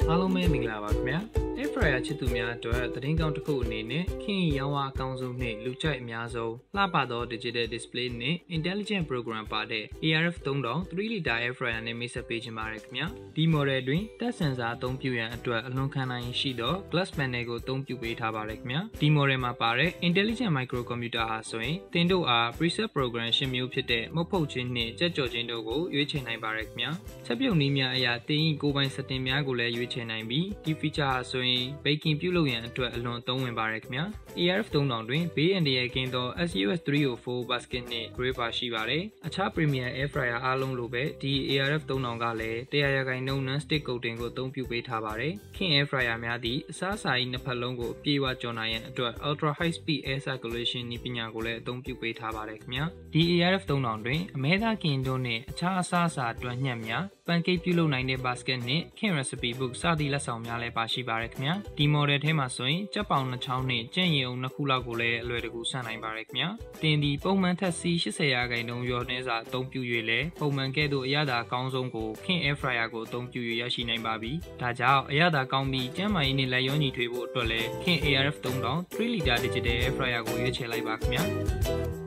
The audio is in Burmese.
အားလုံးပဲမင်္ဂလာပါခင်ဗျာ Air Fryer ချစ်သူများအတွက်သတင်းကောင်းတစ်ခုအနေနဲ့ခင်ရောင်းဝအကောင်းဆုံးနဲ့လူကြိုက်အများဆုံးလှပသော Digital Display နဲ့ Intelligent Program ပါတဲ့ ARF 3000 3 liter Air Fryer နဲ့မိတ်ဆက်ပေးချင်ပါတယ်ခင်ဗျာဒီ model တွင် Touch Sensor အသုံးပြုရန်အတွက်အလွန်ခံနိုင်ရှိသော Glass Panel ကိုအသုံးပြုပေးထားပါတယ်ခင်ဗျာဒီ model မှာပါတဲ့ Intelligent Microcomputer ဟာဆိုရင်သင်တို့အား preset program 10မျိုးဖြစ်တဲ့မုတ်ဖုတ်ခြင်းနှင့်ကြက်ကြော်ခြင်းတို့ကိုရွေးချယ်နိုင်ပါတယ်ခင်ဗျာချက်ပြုတ်နည်းများအရာသင်၏ကိုယ်ပိုင် setting များကိုလည်းရွေးချယ်နိုင်ပြီးဒီ feature ဟာဆိုရင် baking ပြုလုပ်ရန်အတွက်အလွန်သုံးဝင်ပါတယ်ခင်ဗျာ ARF 3000တွင်ဘေးအန္တရာယ်ကင်းသော SUS 304 basket နှင့် gripper ရှိပါတယ်အခြား Premier Air Fryer အားလုံးလိုပဲဒီ ARF 3000ကလည်း100% non-stick coating ကိုအသုံးပြုပေးထားပါတယ်ခင် Air Fryer များသည့်အစားအစာ၏နှစ်ဖက်လုံးကိုအပြည့်အဝကျော်နိုင်ရန်အတွက် ultra high speed air circulation နည်းပညာကိုလည်းအသုံးပြုပေးထားပါတယ်ခင်ဗျာဒီ ARF 3000တွင်အမဲသားကင်တို့နှင့်အခြားအစားအစာအတွက်ညှက်များpancake ပြုလုပ်နိုင်တဲ့ basket နှင့်ခင် recipe book စသည့်လက်ဆောင်များလည်းပါရှိပါတယ်ခင်ဗျာဒီ model ထဲမှာဆိုရင်ကြက်ပေါင်2ချောင်းနှင့်ကြက်ရင်အုံ2ခုလောက်ကိုလည်းအလွယ်တကူဆန့်နိုင်ပါတယ်ခင်ဗျာတင်ဒီပုံမှန်ထက်စီ80%နှုန်းရောနှဲစာအသုံးပြု၍လည်းပုံမှန်ကဲ့သို့အရသာအကောင်းဆုံးကိုခင် Air Fryer ကိုအသုံးပြု၍ရရှိနိုင်ပါပြီဒါကြောင့်အရသာကောင်းပြီးကျန်းမာရေးနဲ့လက်ရောညီထွေဖို့အတွက်လည်းခင် ARF 3000 3 liter digital Air Fryer ကိုရွေးချယ်လိုက်ပါခင်ဗျာ